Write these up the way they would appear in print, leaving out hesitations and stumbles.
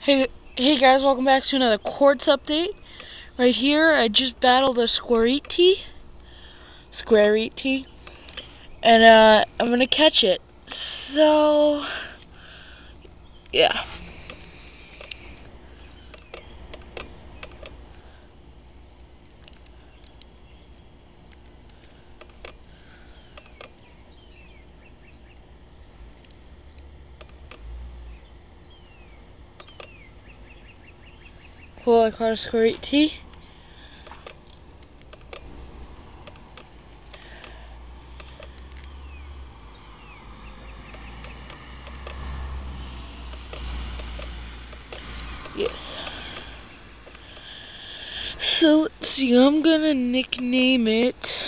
Hey guys, welcome back to another quartz update. Right here, I just battled a Squirriti, and I'm gonna catch it. So, yeah. Cool, I caught a Squirriti. Yes. So let's see, I'm gonna nickname it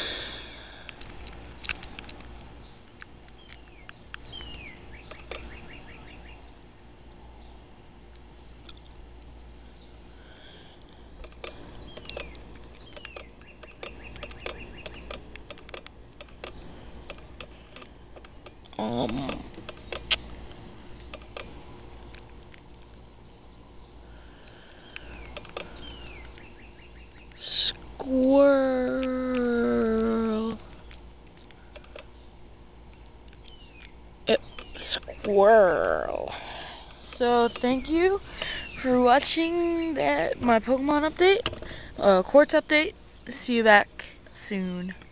Squirrel. Squirrel. So thank you for watching my Pokemon update, quartz update. See you back soon.